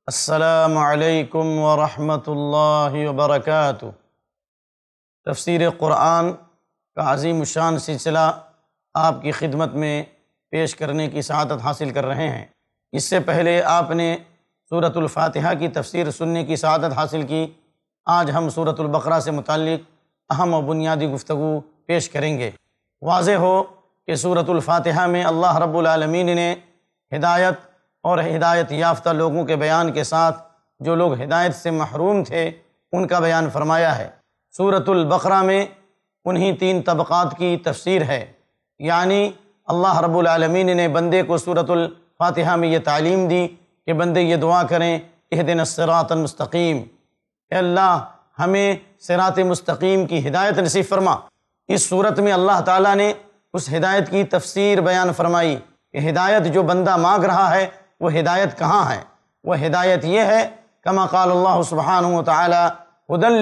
السلام علیکم ورحمۃ اللہ وبرکاتہ۔ تفسیر قرآن کا عظیم الشان سلسلہ آپ کی خدمت میں پیش کرنے کی سعادت حاصل کر رہے ہیں۔ اس سے پہلے آپ نے سورۃ الفاتحہ کی تفسیر سننے کی سعادت حاصل کی۔ آج ہم سورۃ البقرہ سے متعلق اہم و بنیادی گفتگو پیش کریں گے۔ واضح ہو کہ سورۃ الفاتحہ میں اللہ رب العالمین نے ہدایت اور ہدایت یافتہ لوگوں کے بیان کے ساتھ جو لوگ ہدایت سے محروم تھے ان کا بیان فرمایا ہے۔ سورۃ البقرہ میں انہی 3 طبقات کی تفسیر ہے، یعنی اللہ رب العالمین نے بندے کو سورۃ الفاتحہ میں یہ تعلیم دی کہ بندے یہ دعا کریں، اہدنا الصراط المستقیم، اے اللہ ہمیں صراط مستقیم کی ہدایت نصیب فرما۔ اس صورت میں اللہ تعالیٰ نے اس ہدایت کی تفسیر بیان فرمائی کہ ہدایت جو بندہ مانگ رہا ہے وہ ہدایت کہاں ہے؟ وہ ہدایت یہ ہے کما قال اللہ سبحانہ وتعالی ھدی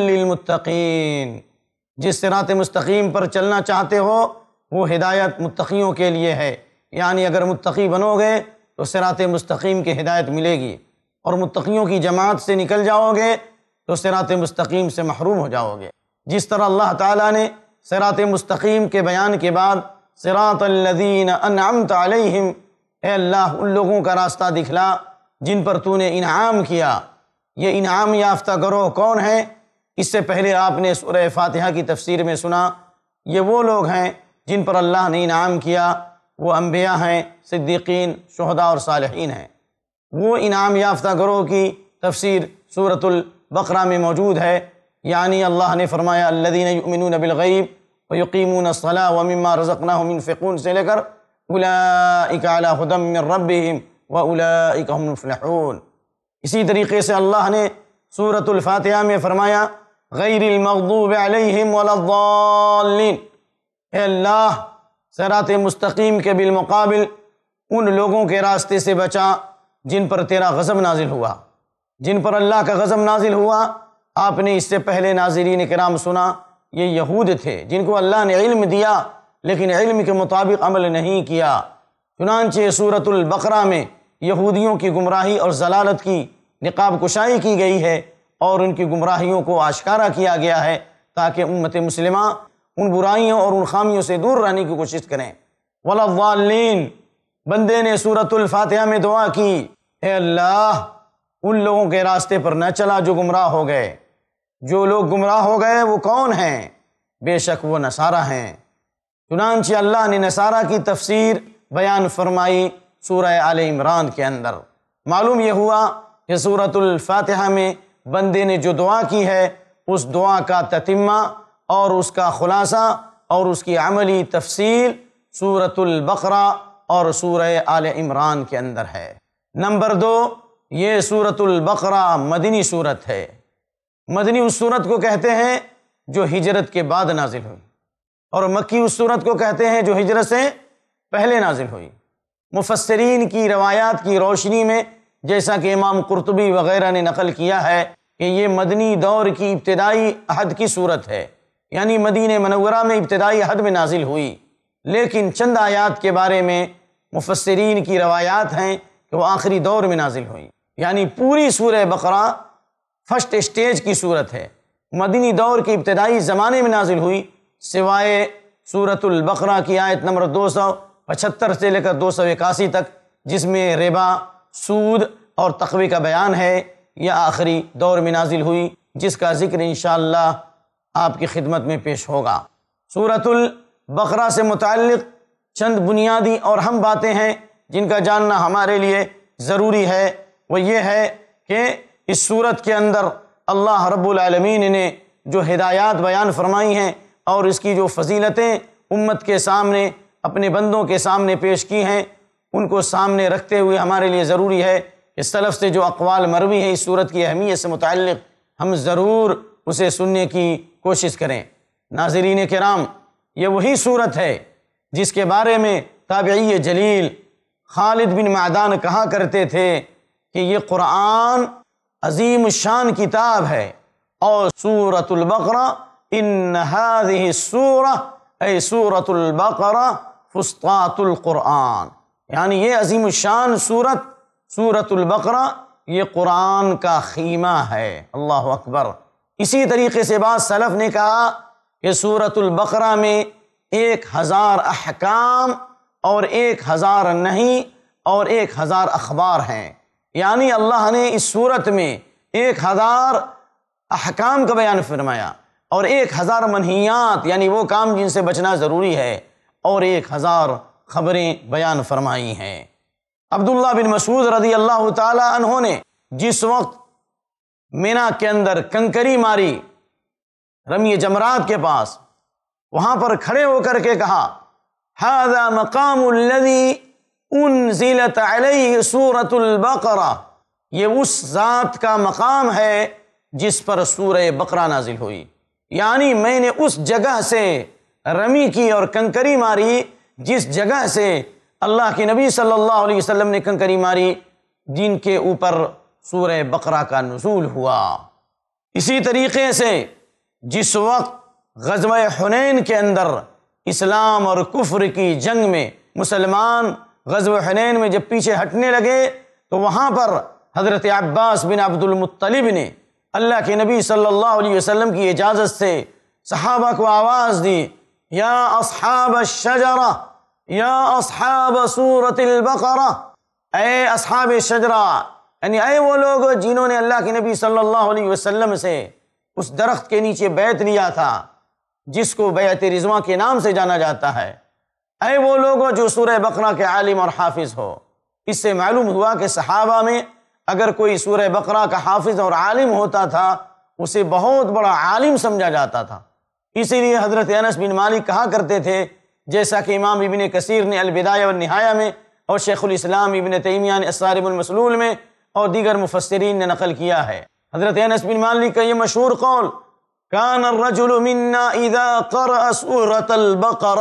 للمتقین، جس صراط مستقیم پر چلنا چاہتے ہو وہ ہدایت متقیوں کے لیے ہے، یعنی اگر متقی بنو گے تو صراط مستقیم کی ہدایت ملے گی، اور متقیوں کی جماعت سے نکل جاؤ گے تو صراط مستقیم سے محروم ہو جاؤ گے۔ جس طرح اللہ تعالیٰ نے صراط مستقیم کے بیان کے بعد صراط الذین انعمت علیہم، اے اللہ ان لوگوں کا راستہ دکھلا جن پر تو نے انعام کیا۔ یہ انعام یافتہ گروہ کون ہیں؟ اس سے پہلے آپ نے سورہ فاتحہ کی تفسیر میں سنا، یہ وہ لوگ ہیں جن پر اللہ نے انعام کیا، وہ انبیاء ہیں، صدیقین، شہداء اور صالحین ہیں۔ وہ انعام یافتہ گروہ کی تفسیر سورۃ البقرہ میں موجود ہے، یعنی اللہ نے فرمایا الذین یؤمنون بالغیب ویقیمون الصلاۃ ومما رزقناہم ينفقون سے لے کر اولئک علی ھدی من ربہم واولئک هم المفلحون۔ اسی طریقے سے اللہ نے سورۃ الفاتحہ میں فرمایا غیر المغضوب علیہم ولا الضالین، اے اللہ صراط مستقیم کے بالمقابل ان لوگوں کے راستے سے بچا جن پر تیرا غضب نازل ہوا۔ جن پر اللہ کا غضب نازل ہوا آپ نے اس سے پہلے ناظرین کرام سنا، یہ یہود تھے جن کو اللہ نے علم دیا لیکن علم کے مطابق عمل نہیں کیا۔ چنانچہ سورۃ البقرہ میں یہودیوں کی گمراہی اور ضلالت کی نقاب کشائی کی گئی ہے اور ان کی گمراہیوں کو آشکارا کیا گیا ہے تاکہ امت مسلمہ ان برائیوں اور ان خامیوں سے دور رہنے کی کوشش کریں۔ ولا الضالین، بندے نے سورۃ الفاتحہ میں دعا کی اے اللہ ان لوگوں کے راستے پر نہ چلا جو گمراہ ہو گئے۔ جو لوگ گمراہ ہو گئے وہ کون ہیں؟ بے شک وہ نصارہ ہیں۔ چنانچہ اللہ نے نصارہ کی تفسیر بیان فرمائی سورہ آل عمران کے اندر۔ معلوم یہ ہوا کہ سورۃ الفاتحہ میں بندے نے جو دعا کی ہے اس دعا کا تتمہ اور اس کا خلاصہ اور اس کی عملی تفصیل سورۃ البقرہ اور سورہ آل عمران کے اندر ہے۔ نمبر 2، یہ سورۃ البقرہ مدنی صورت ہے۔ مدنی اس صورت کو کہتے ہیں جو ہجرت کے بعد نازل ہوئی، اور مکی اس صورت کو کہتے ہیں جو ہجرت سے پہلے نازل ہوئی۔ مفسرین کی روایات کی روشنی میں جیسا کہ امام قرطبی وغیرہ نے نقل کیا ہے کہ یہ مدنی دور کی ابتدائی عہد کی صورت ہے، یعنی مدینہ منورہ میں ابتدائی عہد میں نازل ہوئی، لیکن چند آیات کے بارے میں مفسرین کی روایات ہیں کہ وہ آخری دور میں نازل ہوئی، یعنی پوری سورہ بقرہ فرسٹ اسٹیج کی صورت ہے، مدنی دور کے ابتدائی زمانے میں نازل ہوئی، سوائے سورۃ البقرہ کی آیت نمبر 275 سے لے کر 281 تک جس میں ربا، سود اور تقوی کا بیان ہے، یہ آخری دور میں نازل ہوئی جس کا ذکر انشاءاللہ آپ کی خدمت میں پیش ہوگا۔ سورۃ البقرہ سے متعلق چند بنیادی اور اہم باتیں ہیں جن کا جاننا ہمارے لیے ضروری ہے، وہ یہ ہے کہ اس سورت کے اندر اللہ رب العالمین نے جو ہدایات بیان فرمائی ہیں اور اس کی جو فضیلتیں امت کے سامنے اپنے بندوں کے سامنے پیش کی ہیں ان کو سامنے رکھتے ہوئے ہمارے لیے ضروری ہے کہ سلف سے جو اقوال مروی ہیں اس صورت کی اہمیت سے متعلق ہم ضرور اسے سننے کی کوشش کریں۔ ناظرین کرام، یہ وہی صورت ہے جس کے بارے میں تابعی جلیل خالد بن معدان کہا کرتے تھے کہ یہ قرآن عظیم الشان کتاب ہے، اور سورۃ البقرہ ان هذه السورة اے سورۃ البقرہ فسطاط القرآن، یعنی یہ عظیم الشان سورت سورۃ البقرہ یہ قرآن کا خیمہ ہے۔ اللہ اکبر۔ اسی طریقے سے بعض سلف نے کہا کہ سورۃ البقرہ میں 1000 احکام اور 1000 نہی اور 1000 اخبار ہیں، یعنی اللہ نے اس صورت میں 1000 احکام کا بیان فرمایا اور 1000 منہیات یعنی وہ کام جن سے بچنا ضروری ہے، اور 1000 خبریں بیان فرمائی ہیں۔ عبداللہ بن مسعود رضی اللہ تعالی عنہ نے جس وقت مینا کے اندر کنکری ماری رمی جمرات کے پاس، وہاں پر کھڑے ہو کر کے کہا ھذا مقام الذی انزلت علیہ سورۃ البقرہ، یہ اس ذات کا مقام ہے جس پر سورہ بقرہ نازل ہوئی، یعنی میں نے اس جگہ سے رمی کی اور کنکری ماری جس جگہ سے اللہ کے نبی صلی اللہ علیہ وسلم نے کنکری ماری، جن کے اوپر سورہ بقرہ کا نزول ہوا۔ اسی طریقے سے جس وقت غزوہ حنین کے اندر اسلام اور کفر کی جنگ میں مسلمان غزوہ حنین میں جب پیچھے ہٹنے لگے تو وہاں پر حضرت عباس بن عبد المطلب نے اللہ کے نبی صلی اللہ علیہ وسلم کی اجازت سے صحابہ کو آواز دی، یا اصحاب الشجرہ یا اصحاب سورۃ البقرہ، اے اصحاب شجرہ، یعنی اے وہ لوگ جنہوں نے اللہ کے نبی صلی اللہ علیہ وسلم سے اس درخت کے نیچے بیعت لیا تھا جس کو بیعت رضوان کے نام سے جانا جاتا ہے، اے وہ لوگ جو سورہ بقرہ کے عالم اور حافظ ہو۔ اس سے معلوم ہوا کہ صحابہ میں اگر کوئی سورہ بقرہ کا حافظ اور عالم ہوتا تھا اسے بہت بڑا عالم سمجھا جاتا تھا۔ اسی لیے حضرت انس بن مالک کہا کرتے تھے، جیسا کہ امام ابن کثیر نے البدایہ والنہایہ میں اور شیخ الاسلام ابن تیمیہ نے الصارم المسلول میں اور دیگر مفسرین نے نقل کیا ہے، حضرت انس بن مالک کا یہ مشہور قول، کان الرجل منا اذا قرأ سورۃ البقرہ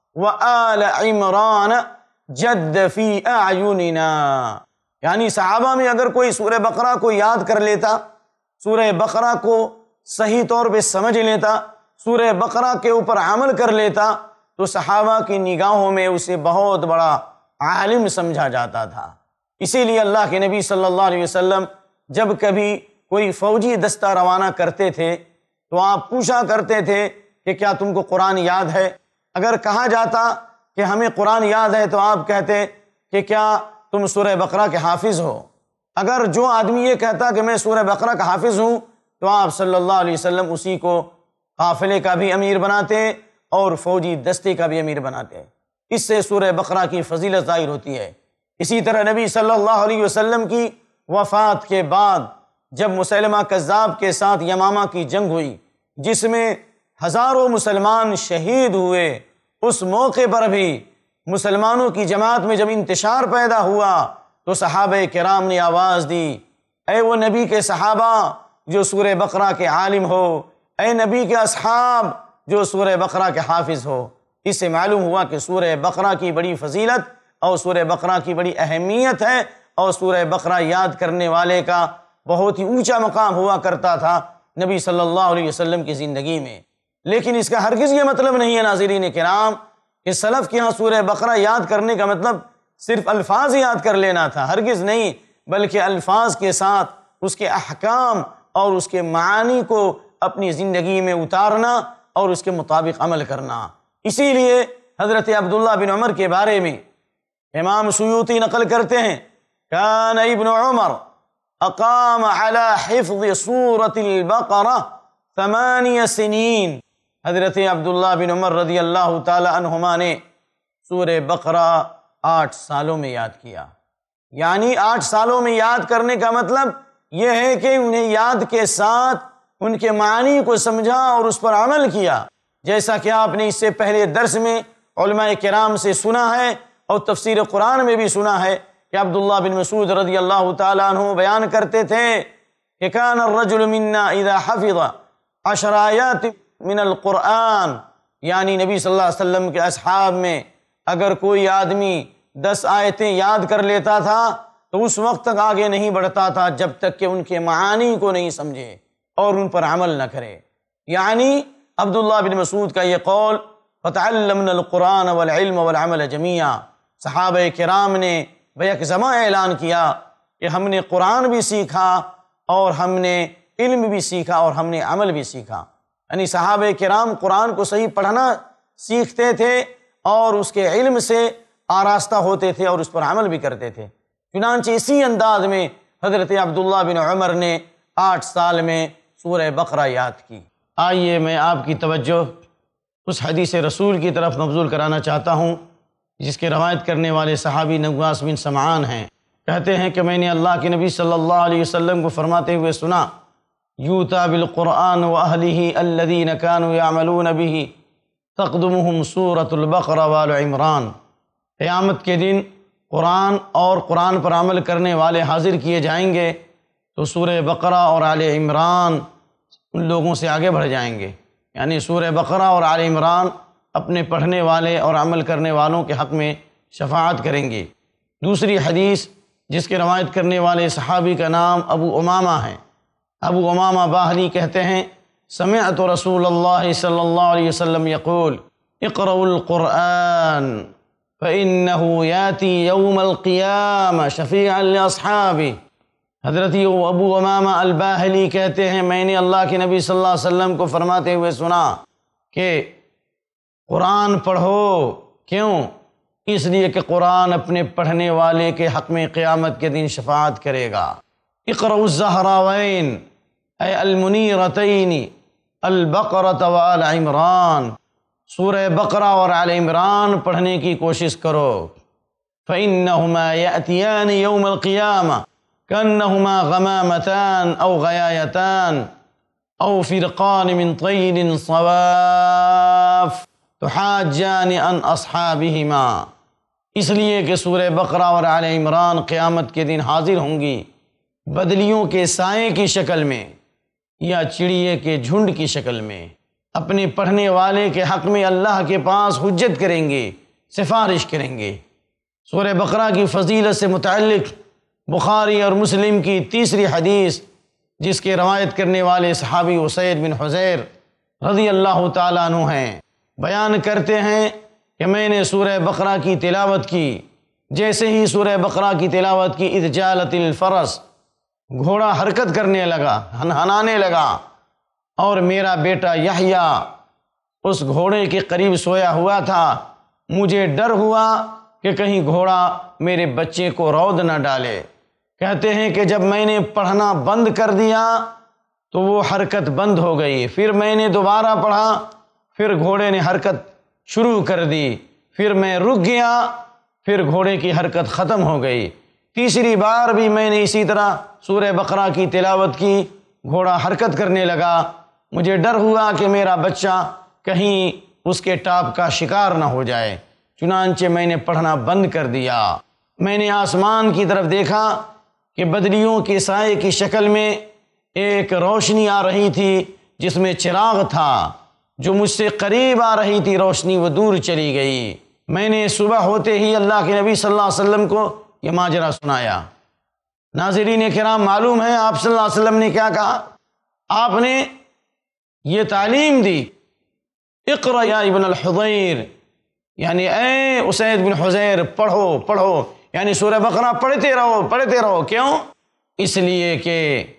وآل عمران جد فی اعیننا، یعنی صحابہ میں اگر کوئی سورہ بقرہ کو یاد کر لیتا، سورہ بقرہ کو صحیح طور پہ سمجھ لیتا، سورہ بقرہ کے اوپر عمل کر لیتا تو صحابہ کی نگاہوں میں اسے بہت بڑا عالم سمجھا جاتا تھا۔ اسی لیے اللہ کے نبی صلی اللہ علیہ وسلم جب کبھی کوئی فوجی دستہ روانہ کرتے تھے تو آپ پوچھا کرتے تھے کہ کیا تم کو قرآن یاد ہے؟ اگر کہا جاتا کہ ہمیں قرآن یاد ہے تو آپ کہتے کہ کیا تم سورہ بقرہ کے حافظ ہو؟ اگر جو آدمی یہ کہتا کہ میں سورہ بقرہ کا حافظ ہوں تو آپ صلی اللہ علیہ وسلم اسی کو قافلے کا بھی امیر بناتے اور فوجی دستے کا بھی امیر بناتے۔ اس سے سورہ بقرہ کی فضیلت ظاہر ہوتی ہے۔ اسی طرح نبی صلی اللہ علیہ وسلم کی وفات کے بعد جب مسیلمہ کذاب کے ساتھ یمامہ کی جنگ ہوئی جس میں ہزاروں مسلمان شہید ہوئے، اس موقع پر بھی مسلمانوں کی جماعت میں جب انتشار پیدا ہوا تو صحابہ کرام نے آواز دی، اے وہ نبی کے صحابہ جو سورہ بقرہ کے عالم ہو، اے نبی کے اصحاب جو سورہ بقرہ کے حافظ ہو۔ اس سے معلوم ہوا کہ سورہ بقرہ کی بڑی فضیلت اور سورہ بقرہ کی بڑی اہمیت ہے، اور سورہ بقرہ یاد کرنے والے کا بہت ہی اونچا مقام ہوا کرتا تھا نبی صلی اللہ علیہ وسلم کی زندگی میں۔ لیکن اس کا ہرگز یہ مطلب نہیں ہے ناظرین کرام کہ سلف کے ہاں سورہ بقرہ یاد کرنے کا مطلب صرف الفاظ یاد کر لینا تھا، ہرگز نہیں، بلکہ الفاظ کے ساتھ اس کے احکام اور اس کے معانی کو اپنی زندگی میں اتارنا اور اس کے مطابق عمل کرنا۔ اسی لیے حضرت عبداللہ بن عمر کے بارے میں امام سیوطی نقل کرتے ہیں، کان ابن عمر اقام علی حفظ سورۃ البقرہ 8 سنین، حضرت عبداللہ بن عمر رضی اللہ تعالی عنہما نے سورہ بقرہ 8 سالوں میں یاد کیا، یعنی 8 سالوں میں یاد کرنے کا مطلب یہ ہے کہ انہیں یاد کے ساتھ ان کے معنی کو سمجھا اور اس پر عمل کیا، جیسا کہ آپ نے اس سے پہلے درس میں علماء کرام سے سنا ہے اور تفسیر قرآن میں بھی سنا ہے کہ عبداللہ بن مسعود رضی اللہ تعالیٰ عنہ بیان کرتے تھے کہ کان الرجل منا اذا حفظ 10 آیات من القرآن، یعنی نبی صلی اللہ علیہ وسلم کے اصحاب میں اگر کوئی آدمی 10 آیتیں یاد کر لیتا تھا تو اس وقت تک آگے نہیں بڑھتا تھا جب تک کہ ان کے معانی کو نہیں سمجھے اور ان پر عمل نہ کرے۔ یعنی عبداللہ بن مسعود کا یہ قول، فَتَعَلَّمْنَا الْقُرْآنَ وَالْعِلْمَ وَالْعَمَلَ جَمِيعًا، صحابہ کرام نے بیک زماں اعلان کیا کہ ہم نے قرآن بھی سیکھا اور ہم نے علم بھی سیکھا اور ہم نے عمل بھی سیکھا۔ یعنی صحابہ کرام قرآن کو صحیح پڑھنا سیکھتے تھے اور اس کے علم سے آراستہ ہوتے تھے اور اس پر عمل بھی کرتے تھے۔ چنانچہ اسی انداز میں حضرت عبداللہ بن عمر نے 8 سال میں سورہ بقرہ یاد کی۔ آئیے میں آپ کی توجہ اس حدیث رسول کی طرف مبذول کرانا چاہتا ہوں جس کے روایت کرنے والے صحابی نواس بن سمعان ہیں۔ کہتے ہیں کہ میں نے اللہ کے نبی صلی اللہ علیہ وسلم کو فرماتے ہوئے سنا، یوتا بالقرآن واہلہ الذین کانوا یعملون بہ تقدمہم سورۃ البقرہ وآل عمران۔ قیامت کے دن قرآن اور قرآن پر عمل کرنے والے حاضر کیے جائیں گے تو سورہ بقرہ اور آل عمران ان لوگوں سے آگے بڑھ جائیں گے، یعنی سورہ بقرہ اور آل عمران اپنے پڑھنے والے اور عمل کرنے والوں کے حق میں شفاعت کریں گے۔ دوسری حدیث جس کے روایت کرنے والے صحابی کا نام ابو امامہ ہے۔ ابو امامہ باہلی کہتے ہیں، سمعت رسول اللہ صلی اللہ علیہ وسلم یقول اقرؤوا القرآن فإنه یاتی یوم القیامہ شفیعا لاصحابہ۔ حضرت ابو امامہ الباہلی کہتے ہیں، میں نے اللہ کے نبی صلی اللہ علیہ وسلم کو فرماتے ہوئے سنا کہ قرآن پڑھو۔ کیوں؟ اس لیے کہ قرآن اپنے پڑھنے والے کے حق میں قیامت کے دن شفاعت کرے گا۔ اقرؤوا الزہراوین اے المنیرتین البقرۃ وآل عمران، سورہ بقرہ اور آل عمران پڑھنے کی کوشش کرو۔ فإنہما یأتیان یوم القیامہ کأنہما غمامتان او غیایتان او فرقان من طیر صواف تحاجان عن اصحابہما۔ اس لیے کہ سورہ بقرہ اور آل عمران قیامت کے دن حاضر ہوں گی بدلیوں کے سائے کی شکل میں یا چڑیے کے جھنڈ کی شکل میں، اپنے پڑھنے والے کے حق میں اللہ کے پاس حجت کریں گے، سفارش کریں گے۔ سورہ بقرہ کی فضیلت سے متعلق بخاری اور مسلم کی تیسری حدیث جس کے روایت کرنے والے صحابی اسید بن حضیر رضی اللہ تعالیٰ عنہ ہیں، بیان کرتے ہیں کہ میں نے سورہ بقرہ کی تلاوت کی، جیسے ہی سورہ بقرہ کی تلاوت کی اذ جالت الفرس، گھوڑا حرکت کرنے لگا، ہنہنانے لگا، اور میرا بیٹا یحییٰ اس گھوڑے کے قریب سویا ہوا تھا۔ مجھے ڈر ہوا کہ کہیں گھوڑا میرے بچے کو رود نہ ڈالے۔ کہتے ہیں کہ جب میں نے پڑھنا بند کر دیا تو وہ حرکت بند ہو گئی، پھر میں نے دوبارہ پڑھا، پھر گھوڑے نے حرکت شروع کر دی، پھر میں رک گیا، پھر گھوڑے کی حرکت ختم ہو گئی۔ تیسری بار بھی میں نے اسی طرح سورہ بقرہ کی تلاوت کی، گھوڑا حرکت کرنے لگا، مجھے ڈر ہوا کہ میرا بچہ کہیں اس کے ٹاپ کا شکار نہ ہو جائے، چنانچہ میں نے پڑھنا بند کر دیا۔ میں نے آسمان کی طرف دیکھا کہ بدلیوں کے سائے کی شکل میں ایک روشنی آ رہی تھی جس میں چراغ تھا، جو مجھ سے قریب آ رہی تھی روشنی وہ دور چلی گئی۔ میں نے صبح ہوتے ہی اللہ کے نبی صلی اللہ علیہ وسلم کو یہ ماجرا سنایا۔ ناظرین کرام، معلوم ہے آپ صلی اللہ علیہ وسلم نے کیا کہا؟ آپ نے یہ تعلیم دی، اقرأ یا ابن الحضیر، یعنی اے اسید بن حضیر پڑھو پڑھو، یعنی سورہ بقرہ پڑھتے رہو پڑھتے رہو۔ کیوں؟ اس لیے کہ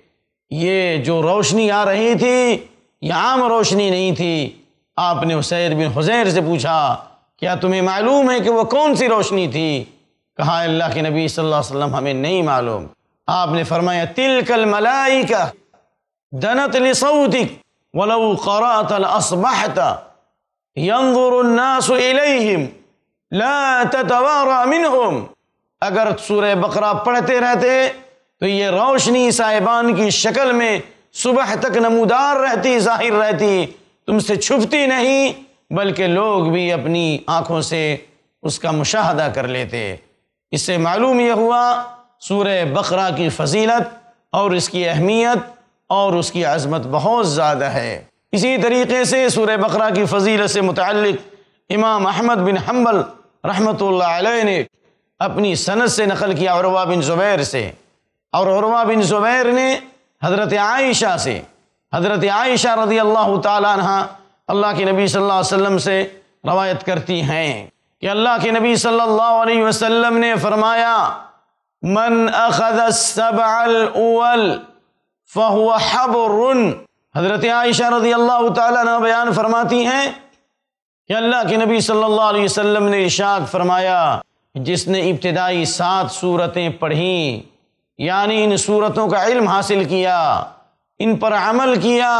یہ جو روشنی آ رہی تھی یہ عام روشنی نہیں تھی۔ آپ نے اسید بن حضیر سے پوچھا کیا تمہیں معلوم ہے کہ وہ کون سی روشنی تھی؟ کہا اللہ کے نبی صلی اللہ علیہ وسلم ہمیں نہیں معلوم۔ آپ نے فرمایا تلک الملائکہ دنت لصوتک ولو قرأت لأصبحت ينظر الناس الیہم لا تتوارى منہم۔ اگر سورہ بقرہ پڑھتے رہتے تو یہ روشنی صاحبان کی شکل میں صبح تک نمودار رہتی، ظاہر رہتی، تم سے چھپتی نہیں، بلکہ لوگ بھی اپنی آنکھوں سے اس کا مشاہدہ کر لیتے۔ اس سے معلوم یہ ہوا سورہ بقرہ کی فضیلت اور اس کی اہمیت اور اس کی عظمت بہت زیادہ ہے۔ اسی طریقے سے سورہ بقرہ کی فضیلت سے متعلق امام احمد بن حنبل رحمۃ اللہ علیہ نے اپنی سند سے نقل کیا عروہ بن زبیر سے، اور عروہ بن زبیر نے حضرت عائشہ سے، حضرت عائشہ رضی اللہ تعالیٰ عنہ اللہ کے نبی صلی اللہ علیہ وسلم سے روایت کرتی ہیں کہ اللہ کے نبی صلی اللہ علیہ وسلم نے فرمایا من اخذ السبع الاول فهو حبر۔ حضرت عائشہ رضی اللہ تعالیٰ عنہ بیان فرماتی ہیں کہ اللہ کے نبی صلی اللہ علیہ وسلم نے ارشاد فرمایا، جس نے ابتدائی 7 سورتیں پڑھیں، یعنی ان سورتوں کا علم حاصل کیا، ان پر عمل کیا،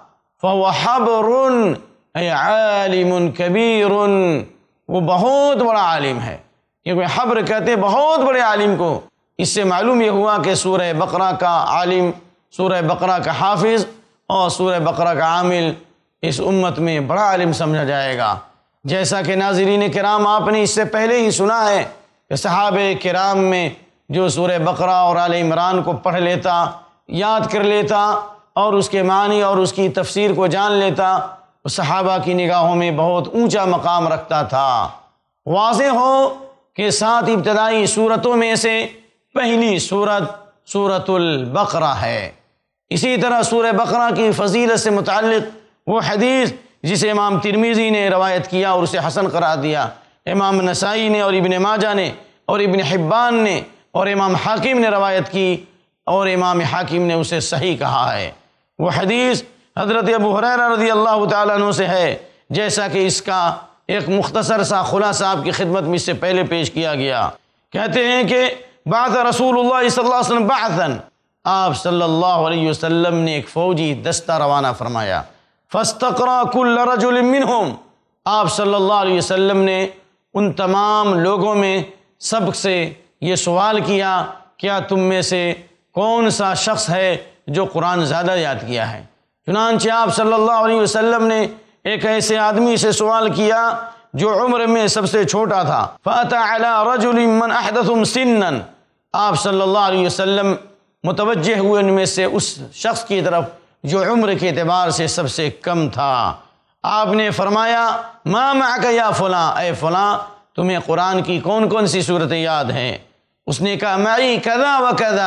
فهو حبر اے عالم کبیر، وہ بہت بڑا عالم ہے۔ کیونکہ حبر کہتے ہیں بہت بڑے عالم کو۔ اس سے معلوم یہ ہوا کہ سورہ بقرہ کا عالم، سورہ بقرہ کا حافظ اور سورہ بقرہ کا عامل اس امت میں بڑا عالم سمجھا جائے گا۔ جیسا کہ ناظرین کرام آپ نے اس سے پہلے ہی سنا ہے کہ صحابہ کرام میں جو سورہ بقرہ اور آل عمران کو پڑھ لیتا، یاد کر لیتا اور اس کے معنی اور اس کی تفسیر کو جان لیتا، وہ صحابہ کی نگاہوں میں بہت اونچا مقام رکھتا تھا۔ واضح ہو کہ 7 ابتدائی سورتوں میں سے پہلی سورت سورۃ البقرہ ہے۔ اسی طرح سورہ بقرہ کی فضیلت سے متعلق وہ حدیث جسے امام ترمذی نے روایت کیا اور اسے حسن قرار دیا، امام نسائی نے اور ابن ماجہ نے اور ابن حبان نے اور امام حاکم نے روایت کی اور امام حاکم نے اسے صحیح کہا ہے۔ وہ حدیث حضرت ابو ہریرہ رضی اللہ تعالیٰ عنہ سے ہے، جیسا کہ اس کا ایک مختصر سا خلاصہ آپ کی خدمت میں اس سے پہلے پیش کیا گیا۔ کہتے ہیں کہ بعث رسول اللہ صلی اللہ علیہ وسلم بعثاً، آپ صلی اللہ علیہ وسلم نے ایک فوجی دستہ روانہ فرمایا، فاستقرأ كل رجل منهم، آپ صلی اللہ علیہ وسلم نے ان تمام لوگوں میں سب سے یہ سوال کیا، کیا تم میں سے کون سا شخص ہے جو قرآن زیادہ یاد کیا ہے؟ چنانچہ آپ صلی اللہ علیہ وسلم نے ایک ایسے آدمی سے سوال کیا جو عمر میں سب سے چھوٹا تھا، فأتى على رجل من أحدثهم سنا، آپ صلی اللہ علیہ وسلم متوجہ ہوئے ان میں سے اس شخص کی طرف جو عمر کے اعتبار سے سب سے کم تھا۔ آپ نے فرمایا، ما معک یا فلاں، اے فلاں تمہیں قرآن کی کون کون سی صورتیں یاد ہیں؟ اس نے کہا، معی کذا و کذا،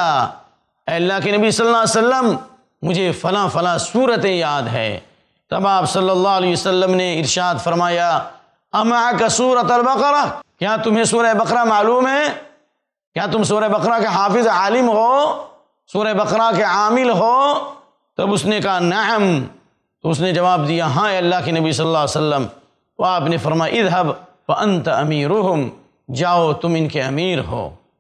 اے اللہ کے نبی صلی اللہ علیہ وسلم مجھے فلاں فلاں صورتیں یاد ہے۔ تب آپ صلی اللہ علیہ وسلم نے ارشاد فرمایا، امعک سورۃ البقرہ، کیا تمہیں سورہ بقرہ معلوم ہے؟ کیا تم سورہ بقرہ کے حافظ عالم ہو؟ سورہ بقرہ کے عامل ہو؟ تب اس نے کہا نعم، تو اس نے جواب دیا، ہاں اے اللہ کے نبی صلی اللہ علیہ وسلم۔ تو آپ نے فرمایا، اذهب فانت امیرهم، جاؤ تم ان کے امیر ہو۔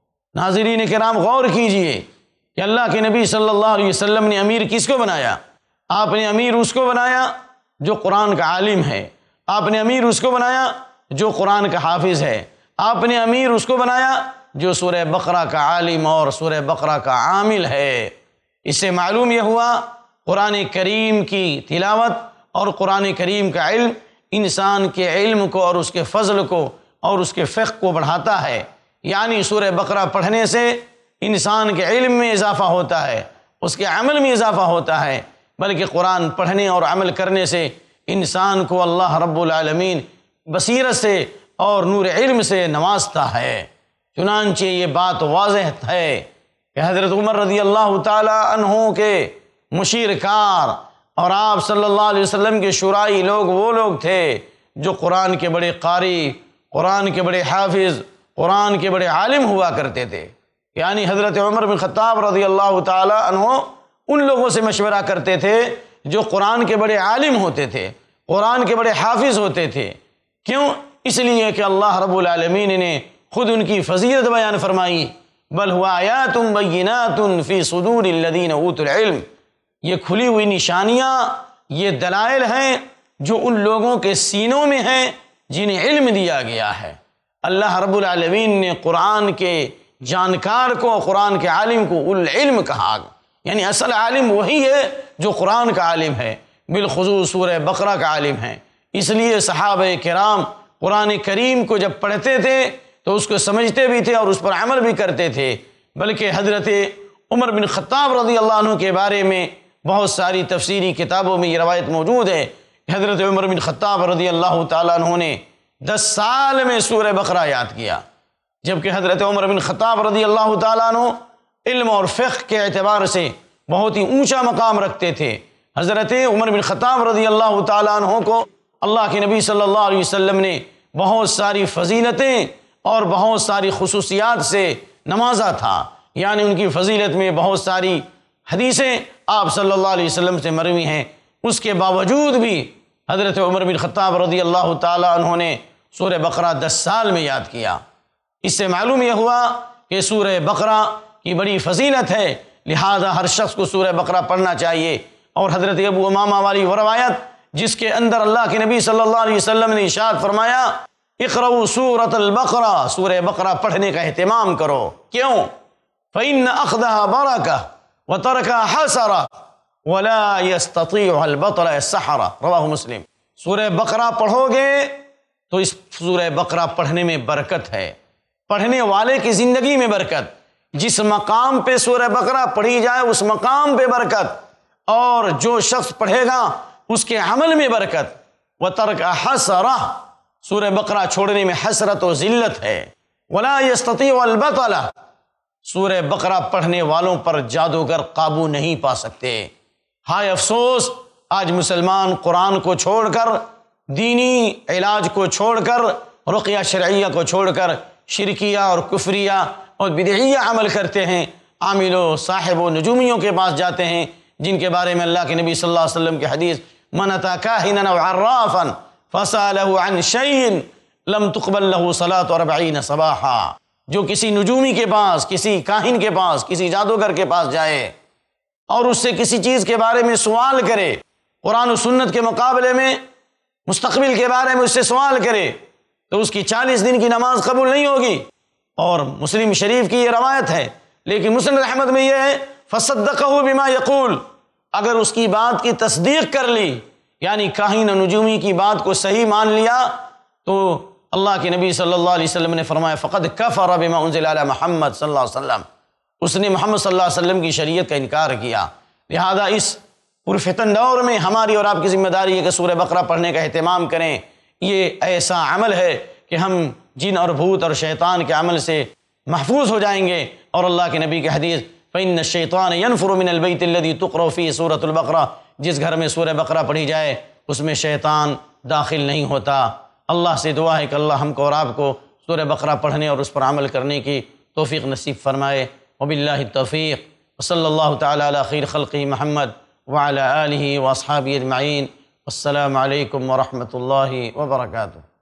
ناظرین کرام غور کیجئے کہ اللہ کے نبی صلی اللہ علیہ وسلم نے امیر کس کو بنایا؟ آپ نے امیر اس کو بنایا جو قرآن کا عالم ہے، آپ نے امیر اس کو بنایا جو قرآن کا حافظ ہے، آپ نے امیر اس کو بنایا جو سورہ بقرہ کا عالم اور سورہ بقرہ کا عامل ہے۔ اس سے معلوم یہ ہوا قرآن کریم کی تلاوت اور قرآن کریم کا علم انسان کے علم کو اور اس کے فضل کو اور اس کے فقہ کو بڑھاتا ہے، یعنی سورہ بقرہ پڑھنے سے انسان کے علم میں اضافہ ہوتا ہے، اس کے عمل میں اضافہ ہوتا ہے، بلکہ قرآن پڑھنے اور عمل کرنے سے انسان کو اللہ رب العالمین بصیرت سے اور نور علم سے نوازتا ہے۔ چنانچہ یہ بات واضح ہے کہ حضرت عمر رضی اللہ تعالی عنہ کے مشیر کار اور آپ صلی اللہ علیہ وسلم کے شورائی لوگ وہ لوگ تھے جو قرآن کے بڑے قاری، قرآن کے بڑے حافظ، قرآن کے بڑے عالم ہوا کرتے تھے۔ یعنی حضرت عمر بن خطاب رضی اللہ تعالی عنہ ان لوگوں سے مشورہ کرتے تھے جو قرآن کے بڑے عالم ہوتے تھے، قرآن کے بڑے حافظ ہوتے تھے۔ کیوں؟ اس لیے کہ اللہ رب العالمین نے خود ان کی فضیلت بیان فرمائی، بل هو آیات بینات فی صدور الذین اوتوا العلم، یہ کھلی ہوئی نشانیاں، یہ دلائل ہیں جو ان لوگوں کے سینوں میں ہیں جنہیں علم دیا گیا ہے۔ اللہ رب العالمین نے قرآن کے جانکار کو، قرآن کے عالم کو العلم کہا، یعنی اصل عالم وہی ہے جو قرآن کا عالم ہے، بالخصوص سورہ بقرہ کا عالم ہے۔ اس لیے صحابہ کرام قرآن کریم کو جب پڑھتے تھے تو اس کو سمجھتے بھی تھے اور اس پر عمل بھی کرتے تھے، بلکہ حضرت عمر بن خطاب رضی اللہ عنہ کے بارے میں بہت ساری تفسیری کتابوں میں یہ روایت موجود ہے کہ حضرت عمر بن خطاب رضی اللہ تعالیٰ عنہ نے 10 سال میں سورہ بقرہ یاد کیا، جبکہ حضرت عمر بن خطاب رضی اللہ تعالیٰ عنہ علم اور فقہ کے اعتبار سے بہت ہی اونچا مقام رکھتے تھے۔ حضرت عمر بن خطاب رضی اللہ تعالیٰ عنہ کو اللہ کے نبی صلی اللہ علیہ وسلم نے بہت ساری فضیلتیں اور بہت ساری خصوصیات سے نمازہ تھا، یعنی ان کی فضیلت میں بہت ساری حدیثیں آپ صلی اللہ علیہ وسلم سے مروی ہیں۔ اس کے باوجود بھی حضرت عمر بن خطاب رضی اللہ تعالیٰ عنہ نے سورہ بقرہ 10 سال میں یاد کیا۔ اس سے معلوم یہ ہوا کہ سورہ بقرہ کی بڑی فضیلت ہے، لہذا ہر شخص کو سورہ بقرہ پڑھنا چاہیے۔ اور حضرت ابو امامہ والی وہ روایت جس کے اندر اللہ کے نبی صلی اللہ علیہ وسلم نے ارشاد فرمایا اقرؤوا سورۃ البقرہ، سورہ بقرہ پڑھنے کا اہتمام کرو۔ کیوں؟ فإن أخذها بركة وتركها حسرة ولا يستطيع البطل السحرة، رواہ مسلم۔ سورہ بقرہ پڑھو گے تو اس سورہ بقرہ پڑھنے میں برکت ہے، پڑھنے والے کی زندگی میں برکت، جس مقام پہ سورہ بقرہ پڑھی جائے اس مقام پہ برکت، اور جو شخص پڑھے گا اس کے عمل میں برکت۔ وَتَرْكَ حَسَرَةً، سورہ بقرہ چھوڑنے میں حسرت و ذلت ہے۔ وَلَا يَسْتَطِيعُ الْبَطَلَ، سورہ بقرہ پڑھنے والوں پر جادوگر قابو نہیں پا سکتے۔ ہائے افسوس، آج مسلمان قرآن کو چھوڑ کر، دینی علاج کو چھوڑ کر، رقیہ شرعیہ کو چھوڑ کر شرکیہ اور کفریہ اور بدعیہ عمل کرتے ہیں۔ عامل و صاحب و نجومیوں کے پاس جاتے ہیں، جن کے بارے میں اللہ کے نبی صلی اللہ علیہ وسلم کی حدیث من اتی کاہنا او عرافا فسألہ عن شیء لم تقبل له صلاة 40 صباحا، جو کسی نجومی کے پاس، کسی کاہن کے پاس، کسی جادوگر کے پاس جائے اور اس سے کسی چیز کے بارے میں سوال کرے، قرآن و سنت کے مقابلے میں مستقبل کے بارے میں اس سے سوال کرے، تو اس کی 40 دن کی نماز قبول نہیں ہوگی۔ اور مسلم شریف کی یہ روایت ہے، لیکن مسلم احمد میں یہ ہے فصدقہ بما یقول، اگر اس کی بات کی تصدیق کر لی، یعنی کاہن و نجومی کی بات کو صحیح مان لیا، تو اللہ کے نبی صلی اللہ علیہ وسلم نے فرمایا فقد کفر بما انزل علی محمد صلی اللہ علیہ وسلم، اس نے محمد صلی اللہ علیہ وسلم کی شریعت کا انکار کیا۔ لہذا اس پرفتن دور میں ہماری اور آپ کی ذمہ داری ہے کہ سورہ بقرہ پڑھنے کا اہتمام کریں۔ یہ ایسا عمل ہے کہ ہم جن اور بھوت اور شیطان کے عمل سے محفوظ ہو جائیں گے، اور اللہ کے نبی کی حدیث فإن الشیطان ينفر من البیت الذی تقرأ فیہ سورۃ البقرہ، جس گھر میں سورہ بقرہ پڑھی جائے اس میں شیطان داخل نہیں ہوتا۔ اللہ سے دعا ہے کہ اللہ ہم کو اور آپ کو سورہ بقرہ پڑھنے اور اس پر عمل کرنے کی توفیق نصیب فرمائے۔ وباللہ التوفیق، وصلی اللہ تعالی علی خیر خلقہ محمد وعلی آلہ واصحابہ اجمعین۔ السلام علیکم ورحمۃ اللہ وبرکاتہ۔